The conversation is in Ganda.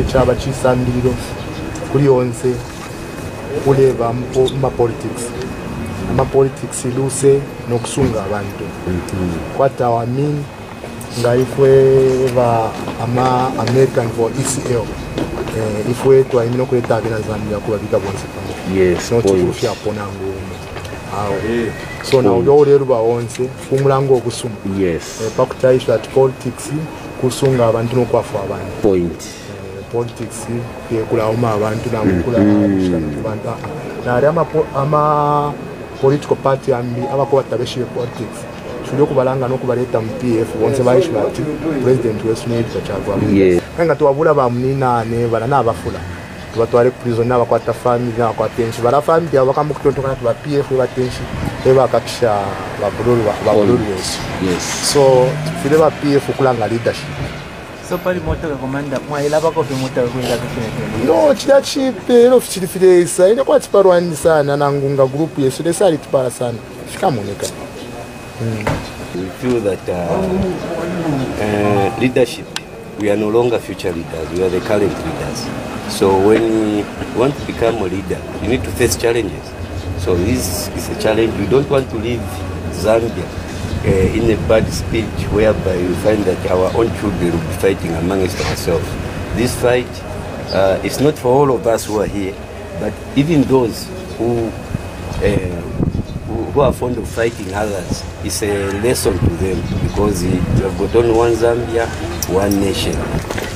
chaba chisandiro kuri yonse kuleba ma politics iluse nokusunga abantu kwata wamin ngaifwe ba ama American for ECL ifwe twaimino kuleta bina Zambia kubabika bonse pano yes not kufya pona ngumu awo so na udo rero baonse kumulango okusuma yes pakutaisha at politics kusunga abantu nokwafa abantu point politics kulauma abantu namukula abantu na ama political party ambi abakuba tabeshiwe politics shule kubalanga nokubaleta mu PF bonse baisha bati president wesu ne tachagwa kanga tuwabula ba muninane bana nabafula tubatware prison nabakwata family nabakwatensha bara family abakamukutotokana tuba PF batenshi ebakakisha babululu wesu yes so file ba PF kulanga leadership. So pali moto commander mwaila bako fi moto kwenda kufanya no chida chipe lo fichilifile isa ine kwa tiparwani sana na ngunga group yesu desali tipara sana shikamoneka. We feel that leadership, we are no longer future leaders, we are the current leaders. So when you want to become a leader, you need to face challenges. So this is a challenge. We don't want to leave Zambia in a bad speech whereby we find that our own children will be fighting amongst ourselves. This fight is not for all of us who are here, but even those who are fond of fighting others, it's a lesson to them because we have got only one Zambia, one nation.